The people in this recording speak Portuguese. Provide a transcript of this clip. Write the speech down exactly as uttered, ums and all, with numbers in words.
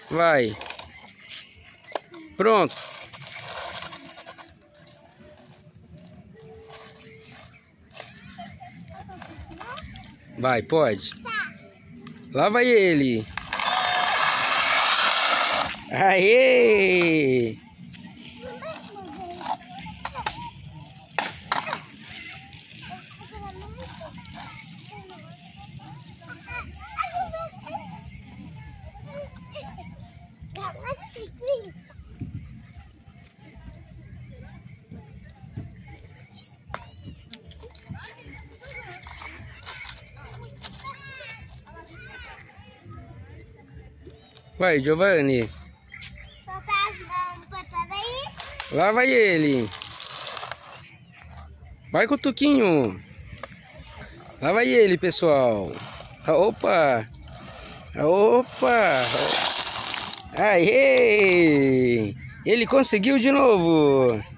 Vai. Pronto. Vai, pode. Lá vai ele. Aê! Vai, Giovanni. Solta as mãos pra trás aí. Lá vai ele. Vai com o Tuquinho. Lá vai ele, pessoal. Opa! Opa! Aê! Ele conseguiu de novo.